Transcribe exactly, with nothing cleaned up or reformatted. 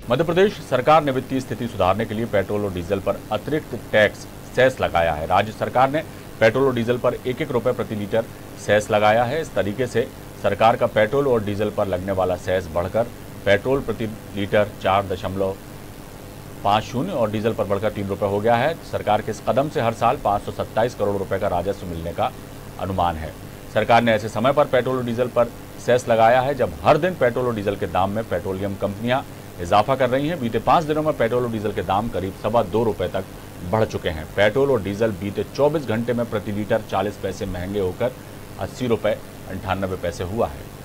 मध्य प्रदेश सरकार ने वित्तीय स्थिति सुधारने के लिए पेट्रोल और डीजल पर अतिरिक्त टैक्स सेस लगाया है। राज्य सरकार ने पेट्रोल और डीजल पर एक एक रुपये प्रति लीटर सेस लगाया है। इस तरीके से सरकार का पेट्रोल और डीजल पर लगने वाला सेस बढ़कर पेट्रोल प्रति लीटर चार दशमलव पाँच शून्य और डीजल पर बढ़कर तीन रुपये हो गया है। सरकार के इस कदम से हर साल पाँच सौ सत्ताईस करोड़ रुपए का राजस्व मिलने का अनुमान है। सरकार ने ऐसे समय पर पेट्रोल और डीजल पर सेस लगाया है जब हर दिन पेट्रोल और डीजल के दाम में पेट्रोलियम कंपनियां इजाफा कर रही हैं। बीते पाँच दिनों में पेट्रोल और डीजल के दाम करीब सवा दो रुपये तक बढ़ चुके हैं। पेट्रोल और डीजल बीते चौबीस घंटे में प्रति लीटर चालीस पैसे महंगे होकर अस्सी रुपये अंठानबे पैसे हुआ है।